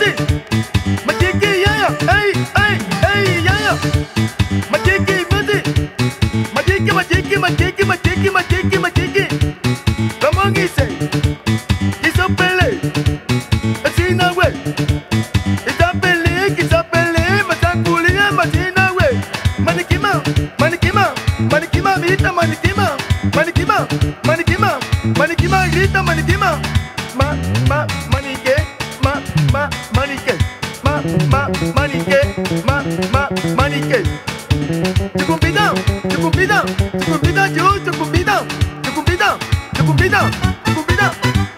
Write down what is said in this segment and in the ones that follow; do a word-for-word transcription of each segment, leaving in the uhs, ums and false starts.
music. Majiki yeah, hey hey hey yeah. Majiki music. Majiki majiki majiki majiki majiki majiki. Come on, he say. It's a pele. Masina way. It's a pele. It's a pele. Masakulia masina way. Manikima, manikima, manikima, mita manikima, manikima, manikima, manikima, grita manikima. Ma ma manike, ma ma manike, ma ma manike, ma ma manike. Tu convidas, tu convidas, tu convidas, yo te convidas, te convidas, te convidas, te convidas.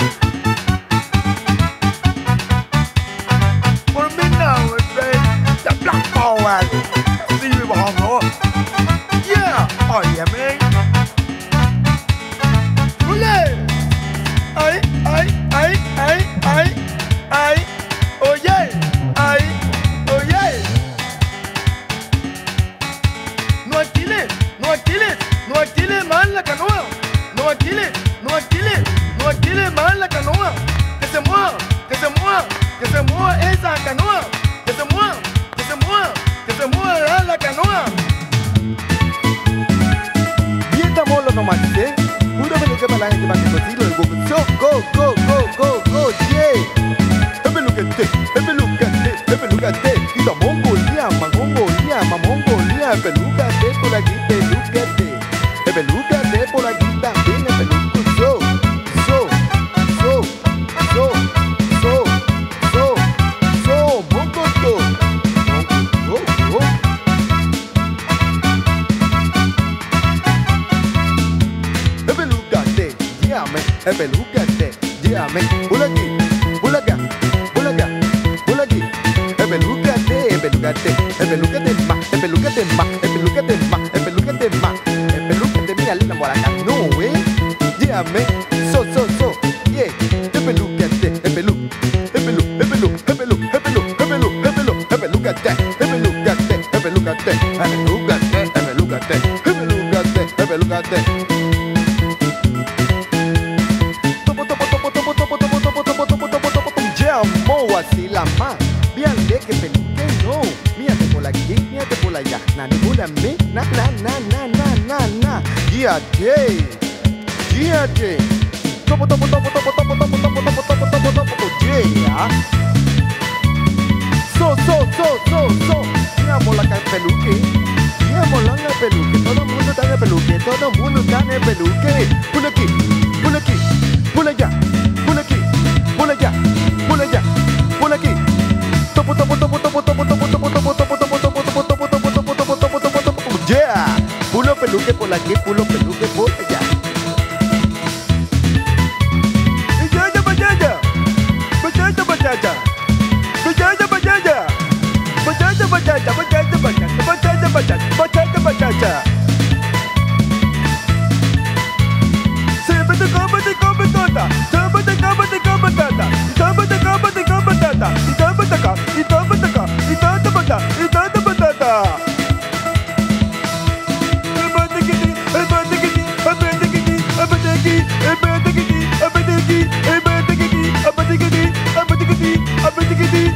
For me now, the black power. See you on yeah, oh yeah, man. Roulette. Ay, ay, ay, ay, ay, ay, oh yeah, ay, oh yeah. No alquiles, no alquiles, no alquiles más la canoa. No alquiles, no alquiles, no alquiles más la canoa. Que se mueva, que se mueva, que se mueva esa canoa. Que se mueva, que se mueva, que se mueva la canoa. Bien estamos los nomás, ¿eh? Puro me lo que para la gente va a conseguir el go, go, go, go, go, go, yeah. Ebe lukete, ebe lukete, ebe lukete. Y to Mongolia, ma Mongolia, ma Mongolia. Ebe lukete por aquí, ebe lukete. Ebe lukete por aquí también, ebe lukete. So, so, so, so, so, so, so, Mongoto. Mongoto, oh. Ebe lukete, yeah, man. Ebe lukete, yeah, man. Bulagi, bulaga, bulaga, bulagi. Ebe lukete, ebe lukete, ebe lukete ma, ebe lukete ma, ebe lukete ma, ebe lukete ma, ebe lukete mira la moraka, no way. Yeah, man. So, so, so, yeah. Ebe lukete, ebe lu, ebe lu, ebe lu, ebe lu, ebe lu, ebe lu, ebe lu, ebe lukete, ebe lukete, ebe lukete, ebe lukete, ebe lukete, ebe lukete, ebe lukete. Así la más, bien de que peluque no, mírate por aquí, mírate por allá, na ni por mí, na na na na na na na, guíate, guíate, topo topo topo topo topo topo topo topo topo topo topo, yeah. So so so so so, miramos la cara peluque, miramos la cara peluque, todo el mundo está en el peluque, todo el mundo está en el peluque, por aquí, por aquí, por allá, por aquí, por allá, por allá. Por aquí. Topo topo topo topo topo topo topo topo topo topo topo topo topo topo topo topo topo topo topo topo. Yeah. Pulo peluque por aquí, pulo peluque por allá. Bachaya bachaya. Bachaya bachaya. Bachaya bachaya. Bachaya bachaya. Bachaya bachaya. Bachaya bachaya. Bachaya bachaya. Siempre te come te come toda. Siempre te come te come toda. Siempre te come te come toda. Y tapa taca, y tapa taca, y tapa taca, y tapa batata. Ebatikiti, ebatikiti, ebatikiti, ebatikiti, ebatikiti, ebatikiti, ebatikiti, ebatikiti, ebatikiti, ebatikiti.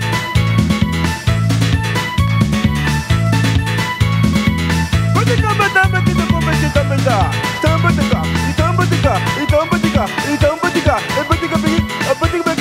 Batika batama kita komedi tamenda. Tapa taca, y tapa taca, y tapa taca, y tapa taca, ebatika bi, ebatika